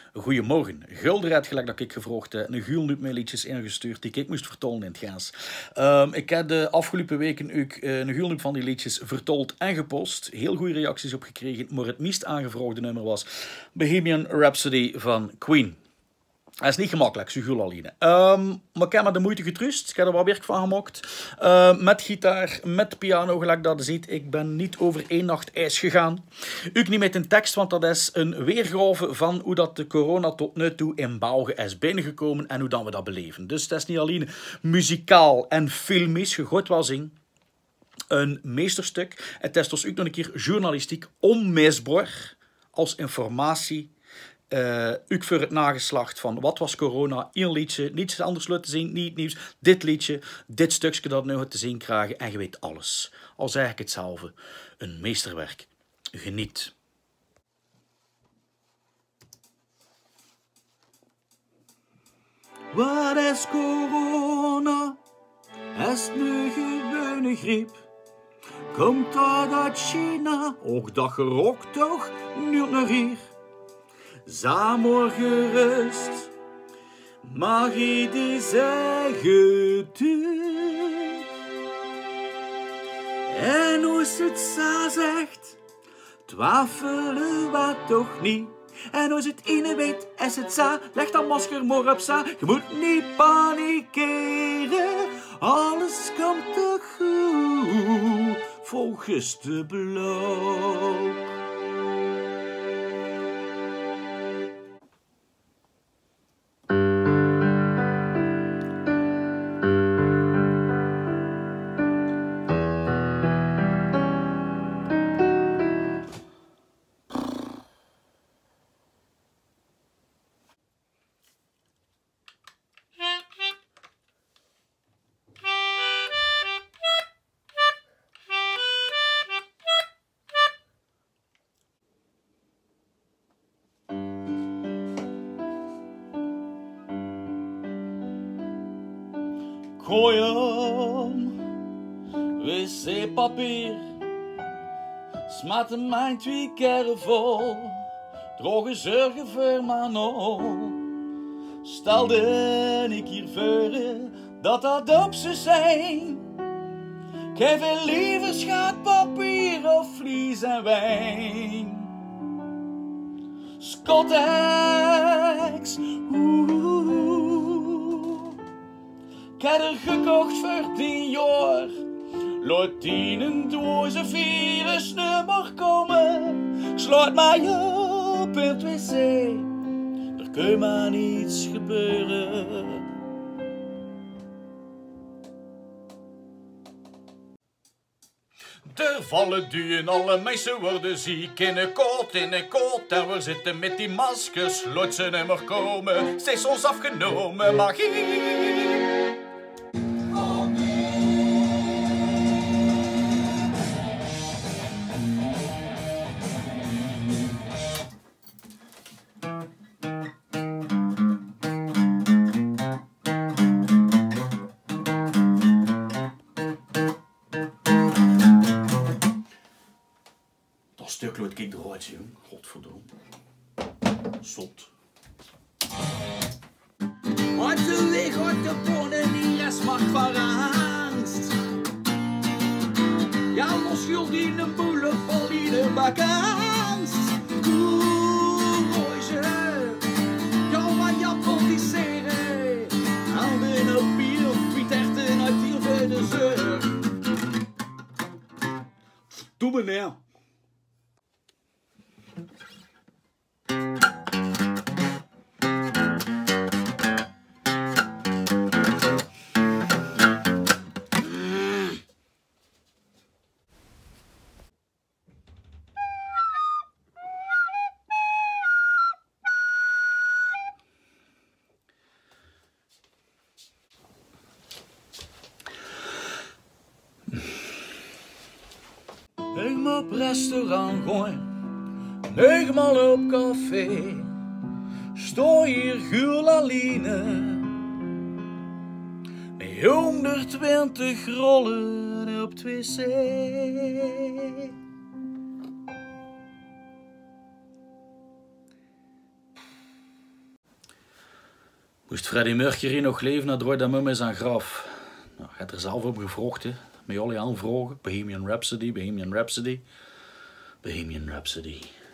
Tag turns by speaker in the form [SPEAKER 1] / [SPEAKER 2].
[SPEAKER 1] Goedemorgen. Gulder had gelijk dat ik gevraagd een gul met liedjes ingestuurd die ik moest vertollen in het Gaas. Ik heb de afgelopen weken ook een gul van die liedjes vertold en gepost. Heel goede reacties op gekregen, maar het meest aangevraagde nummer was Bohemian Rhapsody van Queen. Dat is niet gemakkelijk, zo goed alleen. Maar ik heb me de moeite getrust. Ik heb er wat werk van gemaakt. Met gitaar, met piano, gelijk dat je ziet. Ik ben niet over één nacht ijs gegaan. Ook niet met een tekst, want dat is een weergave van hoe dat de corona tot nu toe in België is binnengekomen en hoe dat we dat beleven. Dus het is niet alleen muzikaal en filmisch, je gaat wel zien. Een meesterstuk. Het is dus ook nog een keer journalistiek onmisbaar als informatie. Ook voor het nageslacht van wat was corona, één liedje, niets anders laten zien, niet nieuws, dit liedje, dit stukje dat nu te zien krijgen en je weet alles. Al zeg ik hetzelfde, een meesterwerk. Geniet.
[SPEAKER 2] Wat is corona? Is het nu gewone griep? Komt dat uit China? Och, dat gerokt toch niet naar hier. Samen gerust, mag ik die zeggen doen. En hoe het zo zegt, twijfelen we toch niet. En als het ene weet, is het zo. Leg dat masker maar op zo. Je moet niet panikeren. Alles komt toch goed, volgens de blok.
[SPEAKER 3] Gooi om, wc-papier, smaat hem mijn 2 keer vol, droge zorgen voor mijn oom. Stelde ik hier voor dat op ze zijn, ik heb veel liever schaatpapier of vlies en wijn. Scottex, ik heb er gekocht voor 10 jaar. Laat 10 een doze virusnummer komen. Sluit mij op in het wc. Er kan maar niets gebeuren.
[SPEAKER 1] Er vallen duwen, alle mensen worden ziek in een koot. En we zitten met die maskers. Laat ze nummer komen, ze is ons afgenomen. Magie!
[SPEAKER 3] Dat stuk laat ik eruit zien, godverdomme. Zot.
[SPEAKER 2] Uit de weg, uit de bonen, die rest mag van angst. Ja, los schuld in een boele vol in de bakans. Roosje, ja, maar ja, politiseren. Aan de bier, Piet Echten uit die de zeur.
[SPEAKER 3] Doe meneer.
[SPEAKER 2] Neugmaal op restaurant gooien, neugmaal op café. Sto hier gul alleen, met 120 rollen op het wc.
[SPEAKER 1] Moest Freddie Mercury nog leven, dan draait dat met zijn graf. Nou, gaat er zelf op gevraagd, hè. Met jullie aanvragen. Bohemian Rhapsody, Bohemian Rhapsody, Bohemian Rhapsody.